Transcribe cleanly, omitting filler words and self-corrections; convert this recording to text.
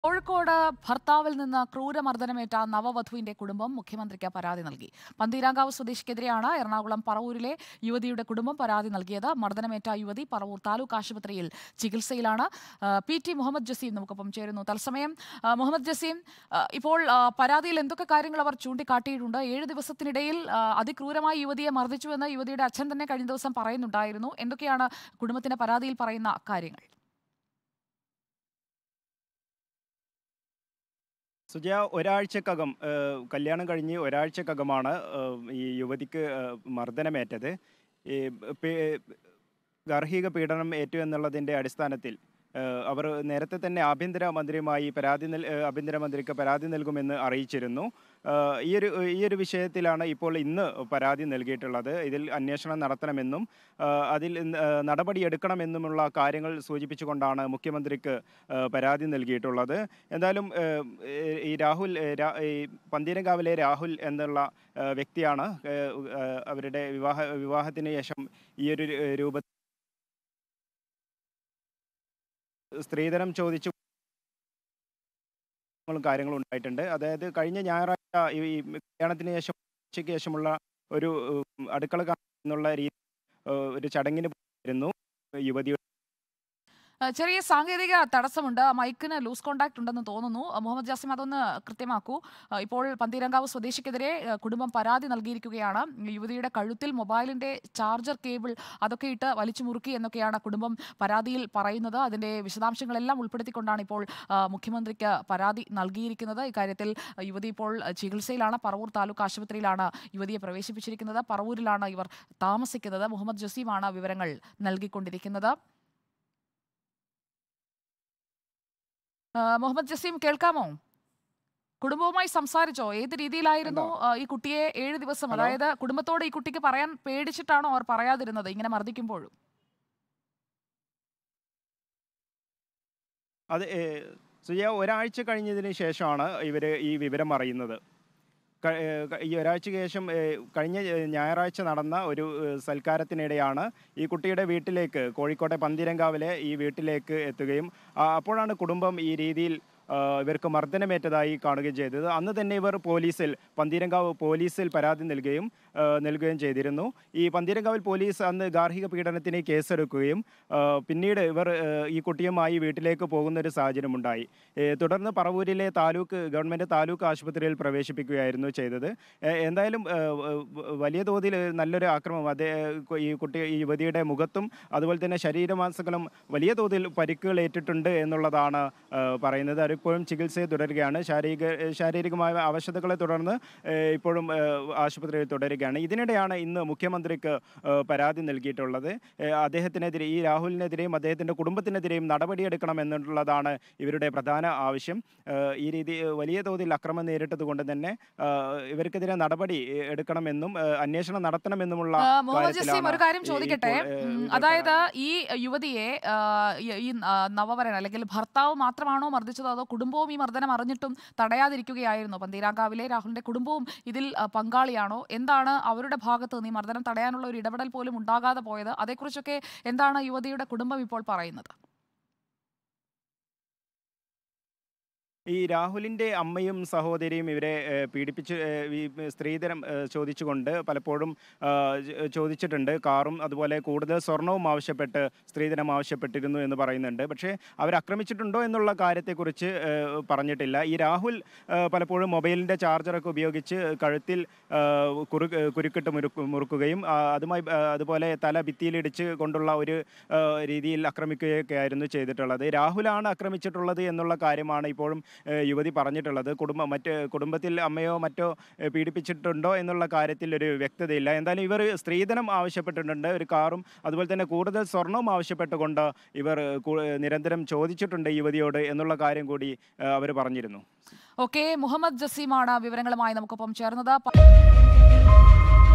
കോഴിക്കോട് ഭർത്താവിൽ നിന്ന് ക്രൂരമർദ്ദനമേറ്റ നവവധുവിന്റെ കുടുംബം മുഖ്യമന്ത്രിക്ക് പരാതി നൽകി. പന്തീരാങ്കാവ് സ്വദേശിക്കെതിരെയാണ് എറണാകുളം പറവൂരിലെ യുവതിയുടെ കുടുംബം പരാതി നൽകിയത്. മർദ്ദനമേറ്റ യുവതി പറവൂർ താലൂക്ക് ആശുപത്രിയിൽ ചികിത്സയിലാണ്. PT മുഹമ്മദ് ജസീം നമുക്കൊപ്പം ചേരുന്നു. തത്സമയം മുഹമ്മദ് ജസീം, ഇപ്പോൾ പരാതിയിൽ എന്തൊക്കെ കാര്യങ്ങൾ അവർ ചൂണ്ടിക്കാട്ടിയിട്ടുണ്ട്? 7 ദിവസത്തിനിടയിൽ അതിക്രൂരമായി യുവതിയെ മർദ്ദിച്ചുവെന്ന് യുവതിയുടെ അച്ഛൻ തന്നെ കഴിഞ്ഞ ദിവസം പറയുന്നുണ്ടായിരുന്നു. എന്തൊക്കെയാണ് കുടുംബത്തിന്റെ പരാതിയിൽ പറയുന്ന കാര്യങ്ങൾ? സുജയ, ഒരാഴ്ചക്കകം കല്യാണം കഴിഞ്ഞ് ഒരാഴ്ചക്കകമാണ് ഈ യുവതിക്ക് മർദ്ദനമേറ്റത്. ഈ ഗാർഹിക പീഡനം ഏറ്റു എന്നുള്ളതിൻ്റെ അടിസ്ഥാനത്തിൽ അവർ നേരത്തെ തന്നെ ആഭ്യന്തരമന്ത്രിക്ക് പരാതി നൽകുമെന്ന് അറിയിച്ചിരുന്നു. ഈ ഒരു വിഷയത്തിലാണ് ഇപ്പോൾ ഇന്ന് പരാതി നൽകിയിട്ടുള്ളത്. ഇതിൽ അന്വേഷണം നടത്തണമെന്നും അതിൽ നടപടിയെടുക്കണമെന്നുമുള്ള കാര്യങ്ങൾ സൂചിപ്പിച്ചുകൊണ്ടാണ് മുഖ്യമന്ത്രിക്ക് പരാതി നൽകിയിട്ടുള്ളത്. എന്തായാലും ഈ പന്തീരങ്കാവിലെ രാഹുൽ എന്നുള്ള വ്യക്തിയാണ് അവരുടെ വിവാഹത്തിന് ശേഷം ഈ ഒരു രൂപത്തിൽ സ്ത്രീധനം ചോദിച്ചു കാര്യങ്ങളും ഉണ്ടായിട്ടുണ്ട്. അതായത് കഴിഞ്ഞ ഞായറാഴ്ച ഈ കല്യാണത്തിന് ശേഷം ഉച്ചയ്ക്ക് ശേഷമുള്ള ഒരു അടുക്കള എന്നുള്ള രീതി ഒരു ചടങ്ങിന് പോയിരുന്നു യുവതിയുടെ. ചെറിയ സാങ്കേതിക തടസ്സമുണ്ട്. മൈക്കിന് ലൂസ് കോണ്ടാക്ട് ഉണ്ടെന്ന് തോന്നുന്നു. മുഹമ്മദ് ജാസിം, അതൊന്ന് കൃത്യമാക്കൂ. ഇപ്പോൾ പന്തീരങ്കാവ് സ്വദേശിക്കെതിരെ കുടുംബം പരാതി നൽകിയിരിക്കുകയാണ്. യുവതിയുടെ കഴുത്തിൽ മൊബൈലിന്റെ ചാർജർ കേബിൾ അതൊക്കെ ഇട്ട് വലിച്ചു മുറുക്കി എന്നൊക്കെയാണ് കുടുംബം പരാതിയിൽ പറയുന്നത്. അതിന്റെ വിശദാംശങ്ങളെല്ലാം ഉൾപ്പെടുത്തിക്കൊണ്ടാണ് ഇപ്പോൾ മുഖ്യമന്ത്രിക്ക് പരാതി നൽകിയിരിക്കുന്നത്. ഇക്കാര്യത്തിൽ യുവതി ഇപ്പോൾ ചികിത്സയിലാണ്. പറവൂർ താലൂക്ക് ആശുപത്രിയിലാണ് യുവതിയെ പ്രവേശിപ്പിച്ചിരിക്കുന്നത്. പറവൂരിലാണ് ഇവർ താമസിക്കുന്നത്. മുഹമ്മദ് ജസീമാണ് വിവരങ്ങൾ നൽകിക്കൊണ്ടിരിക്കുന്നത്. മുഹമ്മദ് ജസീം, കേൾക്കാമോ? കുടുംബവുമായി സംസാരിച്ചോ? ഏത് രീതിയിലായിരുന്നു ഈ കുട്ടിയെ 7 ദിവസം, അതായത് കുടുംബത്തോട് ഈ കുട്ടിക്ക് പറയാൻ പേടിച്ചിട്ടാണോ അവർ പറയാതിരുന്നത് ഇങ്ങനെ മർദ്ദിക്കുമ്പോഴും? അത് സുജയ, ഒരാഴ്ച കഴിഞ്ഞതിന് ശേഷമാണ് ഇവർ ഈ വിവരം അറിയുന്നത്. ഈ ഒരാഴ്ചയ്ക്ക് ശേഷം കഴിഞ്ഞ ഞായറാഴ്ച നടന്ന ഒരു സൽക്കാരത്തിനിടെയാണ് ഈ കുട്ടിയുടെ വീട്ടിലേക്ക്, കോഴിക്കോട്ടെ പന്തീരങ്കാവിലെ ഈ വീട്ടിലേക്ക് എത്തുകയും അപ്പോഴാണ് കുടുംബം ഈ രീതിയിൽ ഇവർക്ക് മർദ്ദനമേറ്റതായി കാണുകയും ചെയ്തത്. അന്ന് തന്നെ ഇവർ പന്തീരങ്കാവ് പോലീസിൽ പരാതി നൽകുകയും ചെയ്തിരുന്നു. ഈ പന്തീരങ്കാവിൽ പോലീസ് അന്ന് ഗാർഹിക പീഡനത്തിന് കേസെടുക്കുകയും പിന്നീട് ഇവർ ഈ കുട്ടിയുമായി വീട്ടിലേക്ക് പോകുന്ന ഒരു സാഹചര്യമുണ്ടായി. തുടർന്ന് പറവൂരിലെ ഗവൺമെൻറ് താലൂക്ക് ആശുപത്രിയിൽ പ്രവേശിപ്പിക്കുകയായിരുന്നു ചെയ്തത്. എന്തായാലും വലിയ തോതിൽ നല്ലൊരു ആക്രമണം ഈ യുവതിയുടെ മുഖത്തും അതുപോലെ തന്നെ ശരീരമാസകലം വലിയ തോതിൽ പരിക്കുകൾ ഏറ്റിട്ടുണ്ട് എന്നുള്ളതാണ് പറയുന്നത്. ഇപ്പോഴും ചികിത്സയെ തുടരുകയാണ്. ശാരീരികമായ അവശതകളെ തുടർന്ന് ഇപ്പോഴും ആശുപത്രിയിൽ തുടരുകയാണ്. ഇതിനിടെയാണ് ഇന്ന് മുഖ്യമന്ത്രിക്ക് പരാതി നൽകിയിട്ടുള്ളത്. അദ്ദേഹത്തിനെതിരെ, ഈ രാഹുലിനെതിരെയും അദ്ദേഹത്തിൻ്റെ കുടുംബത്തിനെതിരെയും നടപടിയെടുക്കണമെന്നുള്ളതാണ് ഇവരുടെ പ്രധാന ആവശ്യം. ഈ രീതി വലിയ തോതിൽ ആക്രമണം നേരിട്ടത് കൊണ്ട് തന്നെ ഇവർക്കെതിരെ നടപടി എടുക്കണമെന്നും അന്വേഷണം നടത്തണമെന്നുമുള്ള ഒരു കാര്യം ചോദിക്കട്ടെ. അതായത് ഈ യുവതിയെ ഈ നവവരൻ അല്ലെങ്കിൽ ഭർത്താവ് മാത്രമാണോ മർദ്ദിച്ചത്, അതോ കുടുംബവും ഈ മർദ്ദനം അറിഞ്ഞിട്ടും തടയാതിരിക്കുകയായിരുന്നു? പന്തീരാങ്കാവിലെ രാഹുലിന്റെ കുടുംബവും ഇതിൽ പങ്കാളിയാണോ? എന്താണ് അവരുടെ ഭാഗത്ത് നിന്ന് ഈ മർദ്ദനം തടയാനുള്ള ഒരു ഇടപെടൽ പോലും ഉണ്ടാകാതെ പോയത്? അതേക്കുറിച്ചൊക്കെ എന്താണ് യുവതിയുടെ കുടുംബം ഇപ്പോൾ പറയുന്നത്? ഈ രാഹുലിൻ്റെ അമ്മയും സഹോദരിയും ഇവരെ പീഡിപ്പിച്ച് ഈ സ്ത്രീധനം ചോദിച്ചുകൊണ്ട് പലപ്പോഴും ചോദിച്ചിട്ടുണ്ട്. കാറും അതുപോലെ കൂടുതൽ സ്വർണവും ആവശ്യപ്പെട്ട് സ്ത്രീധനം ആവശ്യപ്പെട്ടിരുന്നു എന്ന് പറയുന്നുണ്ട്. പക്ഷേ അവരാക്രമിച്ചിട്ടുണ്ടോ എന്നുള്ള കാര്യത്തെക്കുറിച്ച് പറഞ്ഞിട്ടില്ല. ഈ രാഹുൽ പലപ്പോഴും മൊബൈലിൻ്റെ ചാർജറൊക്കെ ഉപയോഗിച്ച് കഴുത്തിൽ കുരുക്കിട്ട് മുറുക്കുകയും അതുപോലെ തല ഭിത്തിയിലിടിച്ച് കൊണ്ടുള്ള ഒരു രീതിയിൽ ആക്രമിക്കുകയൊക്കെ ആയിരുന്നു ചെയ്തിട്ടുള്ളത്. രാഹുലാണ് ആക്രമിച്ചിട്ടുള്ളത് എന്നുള്ള കാര്യമാണ് ഇപ്പോഴും യുവതി പറഞ്ഞിട്ടുള്ളത്. കുടുംബത്തിൽ അമ്മയോ മറ്റോ പീഡിപ്പിച്ചിട്ടുണ്ടോ എന്നുള്ള കാര്യത്തിൽ ഒരു വ്യക്തതയില്ല. എന്തായാലും ഇവർ സ്ത്രീധനം ആവശ്യപ്പെട്ടിട്ടുണ്ട്, ഒരു കാറും അതുപോലെ തന്നെ കൂടുതൽ സ്വർണവും ആവശ്യപ്പെട്ടുകൊണ്ട് ഇവർ നിരന്തരം ചോദിച്ചിട്ടുണ്ട് യുവതിയോട് എന്നുള്ള കാര്യം കൂടി അവർ പറഞ്ഞിരുന്നു. ഓക്കെ, മുഹമ്മദ് ജസീമാണ് വിവരങ്ങളുമായി നമുക്കൊപ്പം ചേർന്നത്.